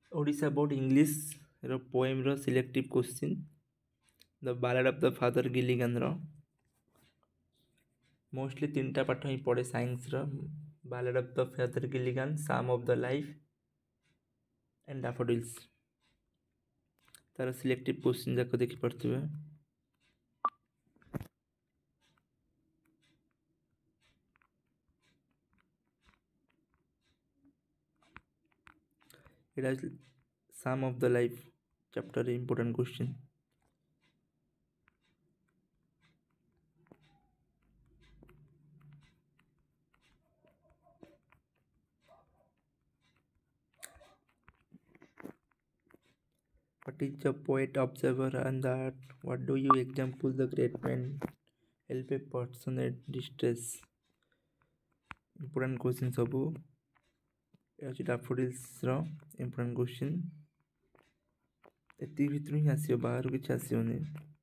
Odisha about English ର poem ର selective question. The Ballad of the Father Gilligan ର mostly ତିନିଟା ପାଠ ହିଁ ପଢ଼େ ସାଇନ୍ସର Ballad of the Father Gilligan, Psalm of the Life and Daffodils. ତାର ସିଲେକ୍ଟିଭ କ୍ୱେଶ୍ଚିନ୍ ଯାକ ଦେଖିପାରୁଥିବେ। ଏଇଟା Psalm of the Life chapter important question. What is the poet, observer, and the art? What do you example the great man? Help a person at distress. Important question ସବୁ ଏ ଅଛି ଡାଫୋଡିଲ୍ସର important question। ଏତିକି ଭିତରୁ ହିଁ ଆସିବ, ବାହାରୁ କିଛି ଆସିବନି।